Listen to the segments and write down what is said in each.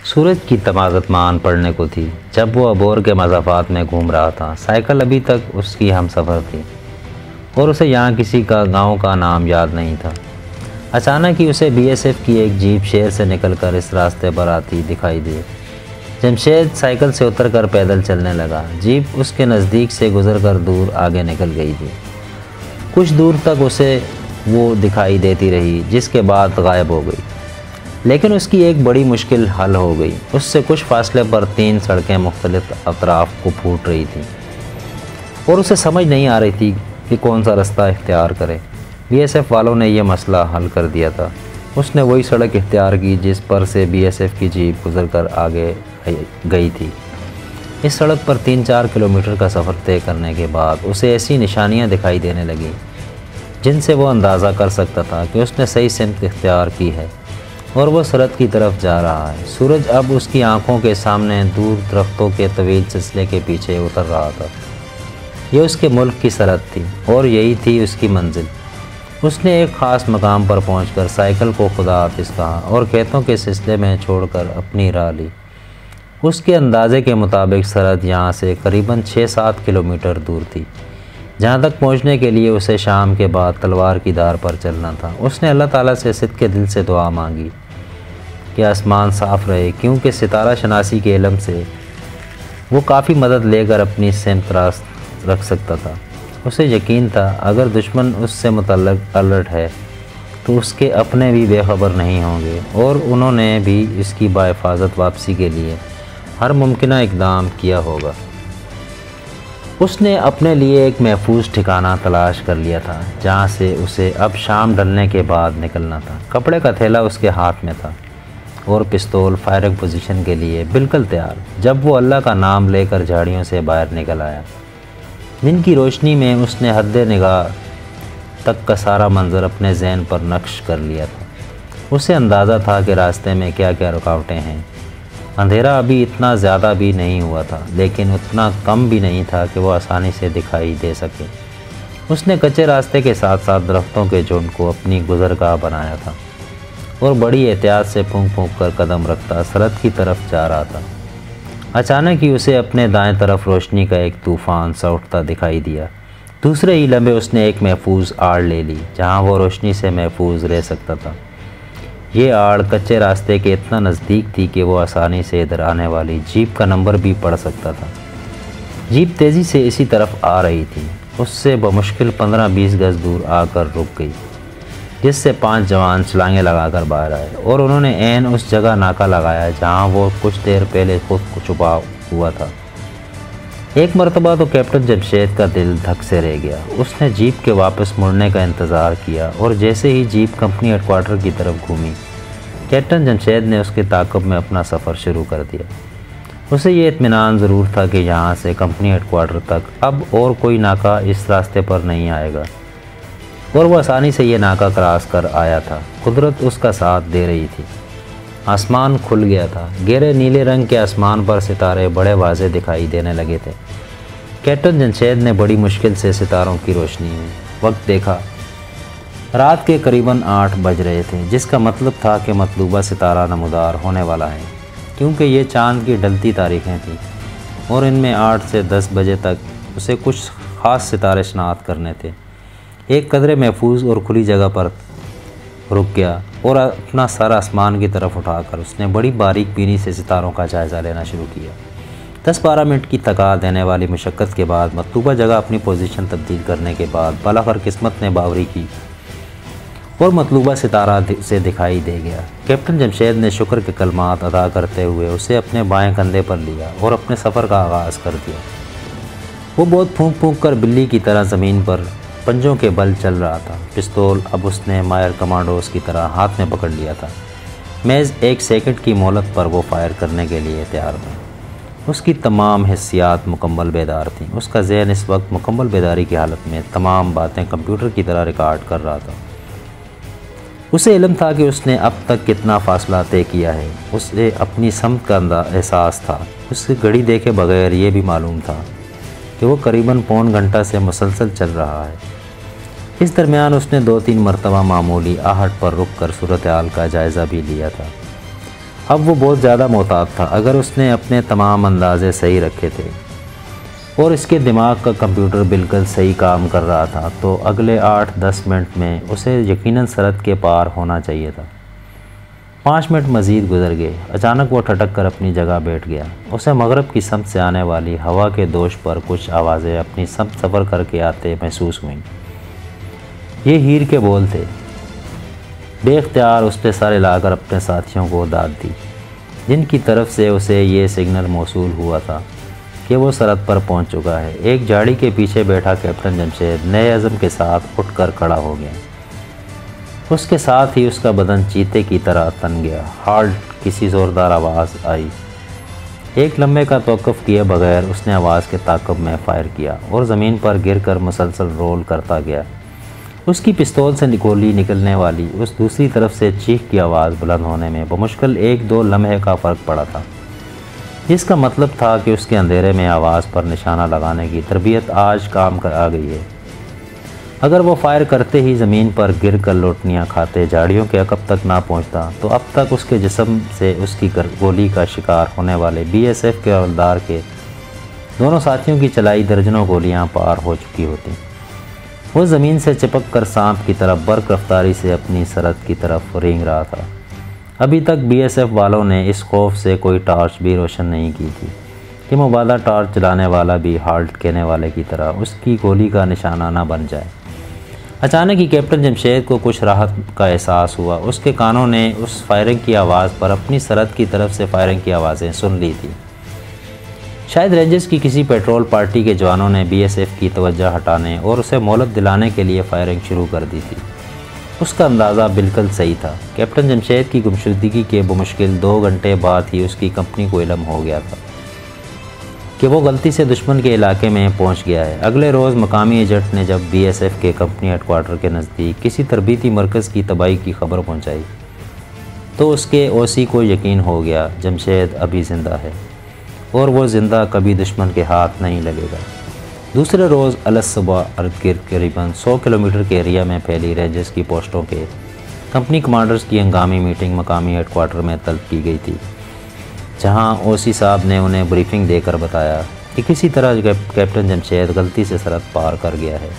सूरज की तमाज़त मान पड़ने को थी जब वो अबोर के मज़ाफ़ात में घूम रहा था। साइकिल अभी तक उसकी हमसफ़र थी और उसे यहाँ किसी का गांव का नाम याद नहीं था। अचानक ही उसे बीएसएफ की एक जीप शहर से निकलकर इस रास्ते पर आती दिखाई दी। जमशेद साइकिल से उतरकर पैदल चलने लगा। जीप उसके नज़दीक से गुजरकर दूर आगे निकल गई थी। कुछ दूर तक उसे वो दिखाई देती रही, जिसके बाद गायब हो गई। लेकिन उसकी एक बड़ी मुश्किल हल हो गई। उससे कुछ फासले पर 3 सड़कें मुख्तलिफ अतराफ को फूट रही थीं और उसे समझ नहीं आ रही थी कि कौन सा रास्ता इख्तियार करे। बीएसएफ वालों ने यह मसला हल कर दिया था। उसने वही सड़क इख्तियार की जिस पर से बीएसएफ की जीप गुजरकर आगे गई थी। इस सड़क पर 3-4 किलोमीटर का सफ़र तय करने के बाद उसे ऐसी निशानियां दिखाई देने लगीं जिनसे वो अंदाज़ा कर सकता था कि उसने सही सिमत इख्तियार की है और वो सरहद की तरफ जा रहा है। सूरज अब उसकी आंखों के सामने दूर दरख्तों के तवील सिलसिले के पीछे उतर रहा था। ये उसके मुल्क की सरहद थी और यही थी उसकी मंजिल। उसने एक ख़ास मकाम पर पहुंचकर साइकिल को खुदा हाफिज़ कहा और खेतों के सिलसिले में छोड़कर अपनी राह ली। उसके अंदाजे के मुताबिक सरहद यहाँ से करीबन 6-7 किलोमीटर दूर थी, जहाँ तक पहुँचने के लिए उसे शाम के बाद तलवार की धार पर चलना था। उसने अल्लाह ताला से सिद्क़े दिल से दुआ मांगी कि आसमान साफ़ रहे, क्योंकि सितारा शनासी के इल्म से वो काफ़ी मदद लेकर अपनी सिमत रास्त रख सकता था। उसे यकीन था अगर दुश्मन उससे मुतल्लिक़ अलर्ट है तो उसके अपने भी बेखबर नहीं होंगे और उन्होंने भी इसकी बाहिफाजत वापसी के लिए हर मुमकिन इक़दाम किया होगा। उसने अपने लिए एक महफूज ठिकाना तलाश कर लिया था जहाँ से उसे अब शाम ढलने के बाद निकलना था। कपड़े का थैला उसके हाथ में था और पिस्तौल फायरिंग पोजीशन के लिए बिल्कुल तैयार। जब वो अल्लाह का नाम लेकर झाड़ियों से बाहर निकल आया, दिन की रोशनी में उसने हद्दे निगाह तक का सारा मंजर अपने जहन पर नक्श कर लिया था। उसे अंदाज़ा था कि रास्ते में क्या क्या रुकावटें हैं। अंधेरा अभी इतना ज़्यादा भी नहीं हुआ था, लेकिन उतना कम भी नहीं था कि वो आसानी से दिखाई दे सके। उसने कच्चे रास्ते के साथ साथ दरख्तों के झुंड को अपनी गुज़रगाह बनाया था और बड़ी एहतियात से फूंक फूंक कर कदम रखता सरहद की तरफ जा रहा था। अचानक ही उसे अपने दाएं तरफ रोशनी का एक तूफ़ान सा उठता दिखाई दिया। दूसरे ही लम्हे उसने एक महफूज आड़ ले ली जहां वो रोशनी से महफूज रह सकता था। ये आड़ कच्चे रास्ते के इतना नज़दीक थी कि वो आसानी से इधर आने वाली जीप का नंबर भी पढ़ सकता था। जीप तेज़ी से इसी तरफ आ रही थी। उससे बमुश्किल 15-20 गज़ दूर आकर रुक गई, जिससे 5 जवान छलांगे लगाकर बाहर आए और उन्होंने ऐन उस जगह नाका लगाया जहां वो कुछ देर पहले खुद को छुपा हुआ था। एक मरतबा तो कैप्टन जमशेद का दिल धक से रह गया। उसने जीप के वापस मुड़ने का इंतज़ार किया और जैसे ही जीप कंपनी हेडक्वार्टर की तरफ घूमी, कैप्टन जमशेद ने उसके ताक़ुब में अपना सफ़र शुरू कर दिया। उसे ये इत्मीनान ज़रूर था कि यहाँ से कंपनी हेडक्वार्टर तक अब और कोई नाका इस रास्ते पर नहीं आएगा और वह आसानी से ये नाका क्रॉस कर आया था। कुदरत उसका साथ दे रही थी। आसमान खुल गया था। गहरे नीले रंग के आसमान पर सितारे बड़े वाज़े दिखाई देने लगे थे। कैप्टन जमशेद ने बड़ी मुश्किल से सितारों की रोशनी में वक्त देखा। रात के करीबन 8 बज रहे थे, जिसका मतलब था कि मतलूबा सितारा नमूदार होने वाला है, क्योंकि ये चाँद की ढलती तारीखें थीं और इनमें 8 से 10 बजे तक उसे कुछ ख़ास सितारे शनाख्त करने थे। एक कदरे महफूज और खुली जगह पर रुक गया और अपना सर आसमान की तरफ उठाकर उसने बड़ी बारीक बीनी से सितारों का जायज़ा लेना शुरू किया। 10-12 मिनट की थका देने वाली मुशक्क़त के बाद मतलूबा जगह अपनी पोजीशन तब्दील करने के बाद बालाखर किस्मत ने बावरी की और मतलूबा सितारा से दिखाई दे गया। कैप्टन जमशेद ने शुक्र के कलमात अदा करते हुए उसे अपने बाएं कंधे पर लिया और अपने सफ़र का आगाज़ कर दिया। वो बहुत फूंक फूंक कर बिल्ली की तरह ज़मीन पर पंजों के बल चल रहा था। पिस्तौल अब उसने मायर कमांडोज़ की तरह हाथ में पकड़ लिया था। महज 1 सेकंड की मोहलत पर वो फायर करने के लिए तैयार था। उसकी तमाम हिस्सियात मुकम्मल बेदार थीं। उसका जहन इस वक्त मुकम्मल बेदारी की हालत में तमाम बातें कंप्यूटर की तरह रिकॉर्ड कर रहा था। उसे इल्म था कि उसने अब तक कितना फ़ासला तय किया है। उसे अपनी समत का एहसास था। उसकी घड़ी देखे बगैर ये भी मालूम था कि वो करीबन पौन घंटा से मुसलसल चल रहा है। इस दरमियान उसने 2-3 मरतबा मामूली आहट पर रुक कर सूरत हाल का जायज़ा भी लिया था। अब वो बहुत ज़्यादा मोहतात था। अगर उसने अपने तमाम अंदाज़े सही रखे थे और इसके दिमाग का कंप्यूटर बिल्कुल सही काम कर रहा था तो अगले 8-10 मिनट में उसे यकीनन सरहद के पार होना चाहिए था। 5 मिनट मज़ीद गुजर गए। अचानक वो ठटक कर अपनी जगह बैठ गया। उसे मगरब की समत से आने वाली हवा के दोष पर कुछ आवाज़ें अपनी समत सफ़र करके आते महसूस हुईं। ये हीर के बोल थे। बेख्तियार उसने सर हिलाकर अपने साथियों को दाद दी, जिनकी तरफ से उसे ये सिग्नल मौसूल हुआ था कि वो सरहद पर पहुंच चुका है। एक झाड़ी के पीछे बैठा कैप्टन जमशेद नए अज़म के साथ उठकर खड़ा हो गया। उसके साथ ही उसका बदन चीते की तरह तन गया। हाल्ट! किसी ज़ोरदार आवाज़ आई। एक लम्हे का तौक़ुफ़ किए बगैर उसने आवाज़ के ताक़ुब में फ़ायर किया और ज़मीन पर गिरकर मुसलसल रोल करता गया। उसकी पिस्तौल से गोली निकलने वाली उस दूसरी तरफ से चीख की आवाज़ बुलंद होने में बमुश्किल 1-2 लम्हे का फ़र्क पड़ा था, जिसका मतलब था कि उसके अंधेरे में आवाज़ पर निशाना लगाने की तरबियत आज काम कर आ गई है। अगर वो फायर करते ही ज़मीन पर गिर कर लोटनियाँ खाते झाड़ियों के अकब तक ना पहुँचता तो अब तक उसके जिस्म से उसकी गोली का शिकार होने वाले BSF के हवलदार के दोनों साथियों की चलाई दर्जनों गोलियाँ पार हो चुकी होती। वो ज़मीन से चिपक कर सांप की तरफ बर्क रफ्तारी से अपनी सरहद की तरफ रेंग रहा था। अभी तक BSF वालों ने इस खौफ से कोई टार्च भी रोशन नहीं की थी कि मुबादा टार्च चलाने वाला भी हाल्ट कहने वाले की तरह उसकी गोली का निशाना न बन जाए। अचानक ही कैप्टन जमशेद को कुछ राहत का एहसास हुआ। उसके कानों ने उस फायरिंग की आवाज़ पर अपनी सरहद की तरफ से फायरिंग की आवाज़ें सुन ली थी। शायद रेंजर्स की किसी पेट्रोल पार्टी के जवानों ने BSF की तवज्जो हटाने और उसे मोहलत दिलाने के लिए फायरिंग शुरू कर दी थी। उसका अंदाज़ा बिल्कुल सही था। कैप्टन जमशेद की गुमशुदगी के बमुश्किल 2 घंटे बाद ही उसकी कंपनी को इल्म हो गया था कि वो गलती से दुश्मन के इलाके में पहुंच गया है। अगले रोज़ मकामी एजेंट ने जब BSF के कंपनी हेडक्वार्टर के नज़दीक किसी तरबीती मरकज़ की तबाही की खबर पहुंचाई तो उसके OC को यकीन हो गया जमशेद अभी ज़िंदा है और वो ज़िंदा कभी दुश्मन के हाथ नहीं लगेगा। दूसरे रोज़ अलसुबह अर्द-गिर्द करीबन 100 किलोमीटर के एरिया में फैली रेंजर्स की पोस्टों के कंपनी कमांडर्स की हंगामी मीटिंग मकामी हेडक्वार्टर में तलब की गई थी, जहां OC साहब ने उन्हें ब्रीफिंग देकर बताया कि किसी तरह कैप्टन जमशेद गलती से सरहद पार कर गया है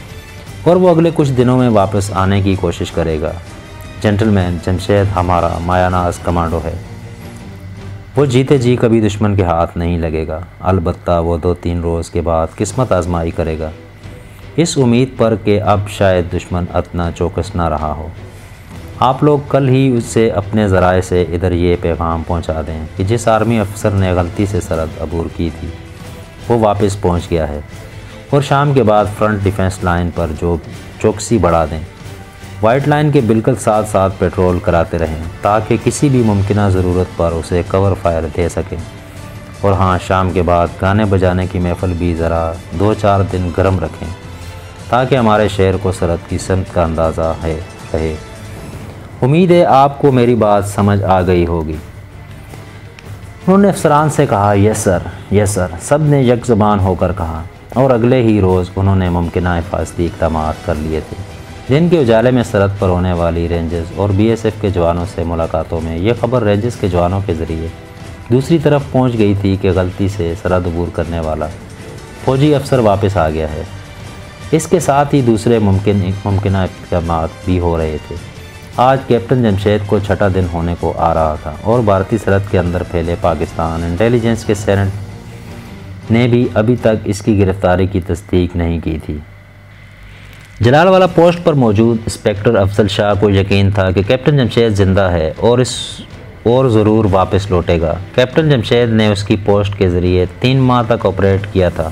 और वो अगले कुछ दिनों में वापस आने की कोशिश करेगा। जेंटलमैन, जमशेद हमारा मायानाज कमांडो है। वो जीते जी कभी दुश्मन के हाथ नहीं लगेगा। अलबत्ता वो 2-3 रोज़ के बाद किस्मत आजमाई करेगा, इस उम्मीद पर कि अब शायद दुश्मन इतना चौकस ना रहा हो। आप लोग कल ही उससे अपने ज़राए से इधर ये पैगाम पहुंचा दें कि जिस आर्मी अफसर ने गलती से सरहद अबूर की थी वो वापस पहुंच गया है और शाम के बाद फ्रंट डिफेंस लाइन पर जो चौकसी बढ़ा दें। वाइट लाइन के बिल्कुल साथ साथ पेट्रोल कराते रहें ताकि किसी भी मुमकिन ज़रूरत पर उसे कवर फायर दे सकें। और हाँ, शाम के बाद गाने बजाने की महफिल भी ज़रा 2-4 दिन गर्म रखें ताकि हमारे शहर को सरहद की समत का अंदाज़ा रहे। उम्मीद है आपको मेरी बात समझ आ गई होगी। उन्होंने अफसरान से कहा, यस सर, यस सर। सब ने यक ज़बान होकर कहा और अगले ही रोज़ उन्होंने मुमकिन हिफाजती इक़दाम कर लिए थे। दिन के उजाले में सरहद पर होने वाली रेंजर्स और BSF के जवानों से मुलाकातों में यह खबर रेंजर्स के जवानों के ज़रिए दूसरी तरफ पहुंच गई थी कि गलती से सरहद अबूर करने वाला फ़ौजी अफसर वापस आ गया है। इसके साथ ही दूसरे मुमकिन इक़दाम भी हो रहे थे। आज कैप्टन जमशेद को 6ठा दिन होने को आ रहा था और भारतीय सरहद के अंदर फैले पाकिस्तान इंटेलिजेंस के सेनेट ने भी अभी तक इसकी गिरफ्तारी की तस्दीक नहीं की थी। जलालवाला पोस्ट पर मौजूद इंस्पेक्टर अफजल शाह को यकीन था कि कैप्टन जमशेद ज़िंदा है और ज़रूर वापस लौटेगा। कैप्टन जमशेद ने उसकी पोस्ट के ज़रिए 3 माह तक ऑपरेट किया था।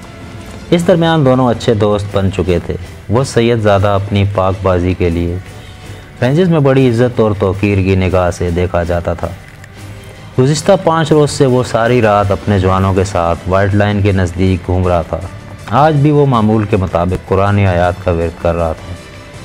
इस दरमियान दोनों अच्छे दोस्त बन चुके थे। वो सैयदज़ादा अपनी पाकबाजी के लिए रेंजर्स में बड़ी इज़्ज़त और तौक़ीर की निगाह से देखा जाता था। गुज़िश्ता 5 रोज़ से वो सारी रात अपने जवानों के साथ वाइट लाइन के नज़दीक घूम रहा था। आज भी वो मामूल के मुताबिक कुरानी आयात का विर्द कर रहा था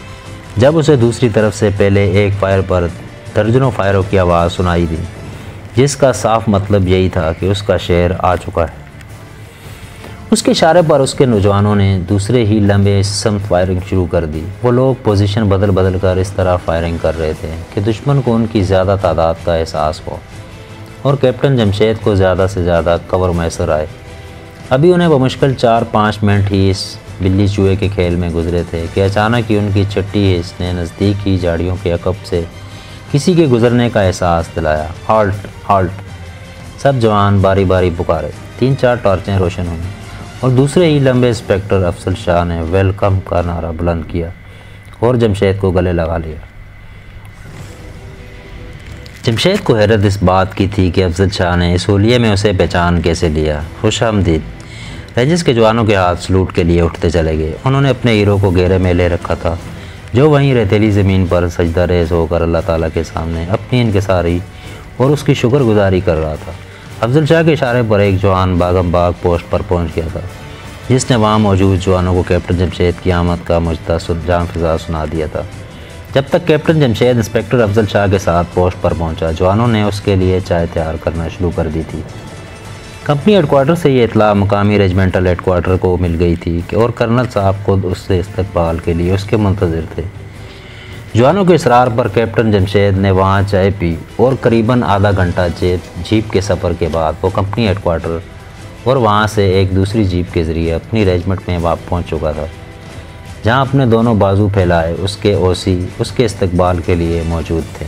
जब उसे दूसरी तरफ से पहले एक फायर पर दर्जनों फायरों की आवाज़ सुनाई दी, जिसका साफ मतलब यही था कि उसका शहर आ चुका है। उसके इशारे पर उसके नौजवानों ने दूसरे ही लम्बे समत फायरिंग शुरू कर दी। वो लोग पोजीशन बदल बदल कर इस तरह फायरिंग कर रहे थे कि दुश्मन को उनकी ज़्यादा तादाद का एहसास हो और कैप्टन जमशेद को ज़्यादा से ज़्यादा कवर मैसर आए। अभी उन्हें बमुश्किल 4-5 मिनट ही इस बिल्ली चूहे के खेल में गुजरे थे कि अचानक ही उनकी छठी हिस्स ने नज़दीक ही झाड़ियों के अकब से किसी के गुजरने का एहसास दिलाया। Halt halt! सब जवान बारी बारी पुकारे। 3-4 टॉर्चें रोशन हुईं और दूसरे ही लंबे इंस्पेक्टर अफजल शाह ने वेलकम का नारा बुलंद किया और जमशेद को गले लगा लिया। जमशेद को हैरत इस बात की थी कि अफजल शाह ने इस होलिये में उसे पहचान कैसे लिया। खुशामदीद! रेंजर्स के जवानों के हाथ सलूट के लिए उठते चले गए। उन्होंने अपने हीरो को घेरे में ले रखा था, जो वहीं रेतीली ज़मीन पर सजदा रेज़ होकर अल्लाह ताला के सामने अपनी इनकिसारी और उसकी शुक्रगुजारी कर रहा था। अफजल शाह के इशारे पर एक जवान बागम बाग पोस्ट पर पहुंच गया था, जिसने वहां मौजूद जवानों को कैप्टन जमशेद की आमद का मुजदा जान फिजा सुना दिया था। जब तक कैप्टन जमशेद इंस्पेक्टर अफजल शाह के साथ पोस्ट पर पहुंचा, जवानों ने उसके लिए चाय तैयार करना शुरू कर दी थी। कंपनी हेडक्वार्टर से ये इतला मकामी रेजिमेंटल हेडक्वार्टर को मिल गई थी कि और कर्नल साहब खुद उससे इस्तकबाल के लिए उसके मुंतज़िर थे। जवानों के इसरार पर कैप्टन जमशेद ने वहाँ चाय पी और करीबन आधा घंटा जीप के सफ़र के बाद वो कंपनी हेडक्वार्टर और वहाँ से एक दूसरी जीप के ज़रिए अपनी रेजिमेंट में वापस पहुँच चुका था, जहाँ अपने दोनों बाजू फैलाए उसके ओसी उसके इस्तकबाल के लिए मौजूद थे।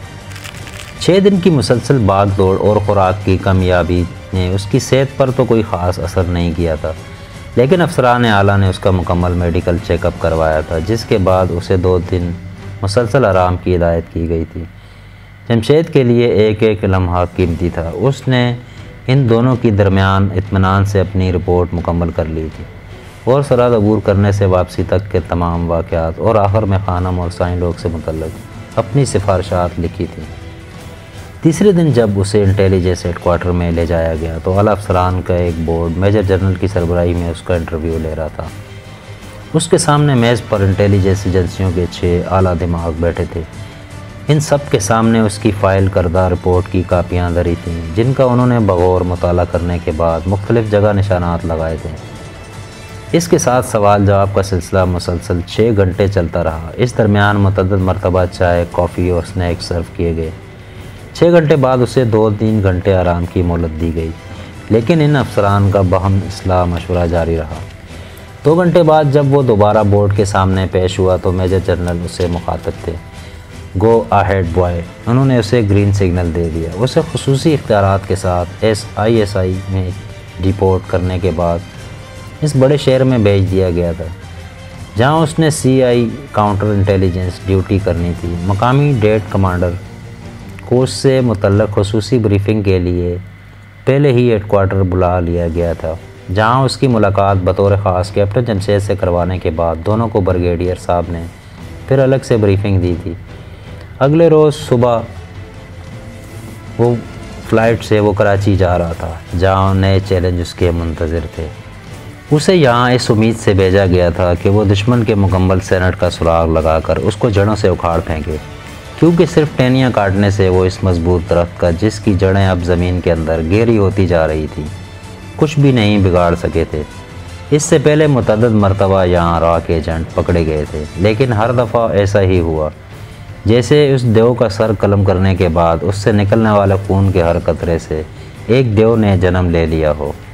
6 दिन की मुसलसल भाग दौड़ और ख़ुराक की कमियाबी ने उसकी सेहत पर तो कोई ख़ास असर नहीं किया था, लेकिन अफसरान आला ने उसका मुकम्मल मेडिकल चेकअप करवाया था, जिसके बाद उसे 2 दिन मुसलसल आराम की हिदायत की गई थी। जमशेद के लिए एक एक लम्हा कीमती था। उसने इन दोनों की दरमियान इत्मीनान से अपनी रिपोर्ट मुकम्मल कर ली थी और सरहद अबूर करने से वापसी तक के तमाम वाक़यात और आखिर में खानम और साइन लोग से मुतल्लिक़ अपनी सिफारिशात लिखी थी। तीसरे दिन जब उसे इंटेलिजेंस हेडक्वार्टर में ले जाया गया तो आला अफसरान का एक बोर्ड मेजर जनरल की सरबराही में उसका इंटरव्यू ले रहा था। उसके सामने मेज़ पर इंटेलिजेंस एजेंसियों के 6 आला दिमाग बैठे थे। इन सब के सामने उसकी फ़ाइल करदा रिपोर्ट की कापियाँ धरी थीं, जिनका उन्होंने बगौर मुताला करने के बाद मुख्तलिफ़ जगह निशानात लगाए थे। इसके साथ सवाल जवाब का सिलसिला मुसलसल 6 घंटे चलता रहा। इस दरमियान मुतअद्दिद मरतबा चाय, कॉफ़ी और स्नैक्स सर्व किए गए। 6 घंटे बाद उसे 2-3 घंटे आराम की मोहलत दी गई, लेकिन इन अफसरान का बहम इस्लाह मशवरा जारी रहा। 2 घंटे बाद जब वो दोबारा बोर्ड के सामने पेश हुआ तो मेजर जनरल उससे मुखातब थे। Go ahead boy! उन्होंने उसे ग्रीन सिग्नल दे दिया। उसे खुसूसी इख्तियारात के साथ ISI में रिपोर्ट करने के बाद इस बड़े शहर में भेज दिया गया था, जहां उसने CI काउंटर इंटेलिजेंस ड्यूटी करनी थी। मकामी डेट कमांडर को उससे मुतल्लक़ खुसूसी ब्रीफिंग के लिए पहले ही हेडक्वार्टर बुला लिया गया था, जहां उसकी मुलाकात बतौर ख़ास कैप्टन जमशेद से करवाने के बाद दोनों को ब्रिगेडियर साहब ने फिर अलग से ब्रीफिंग दी थी। अगले रोज़ सुबह वो फ़्लाइट से वो कराची जा रहा था, जहां नए चैलेंज उसके मुंतज़िर थे। उसे यहाँ इस उम्मीद से भेजा गया था कि वो दुश्मन के मुकम्मल सैनट का सुराग लगाकर उसको जड़ों से उखाड़ फेंके, क्योंकि सिर्फ टहनियाँ काटने से वो इस मजबूत दरख्त का, जिसकी जड़ें अब ज़मीन के अंदर गहरी होती जा रही थी, कुछ भी नहीं बिगाड़ सके थे। इससे पहले मुतअद्दिद मरतबा यहाँ रॉक एजेंट पकड़े गए थे, लेकिन हर दफ़ा ऐसा ही हुआ जैसे उस देव का सर कलम करने के बाद उससे निकलने वाले खून के हर कतरे से एक देव ने जन्म ले लिया हो।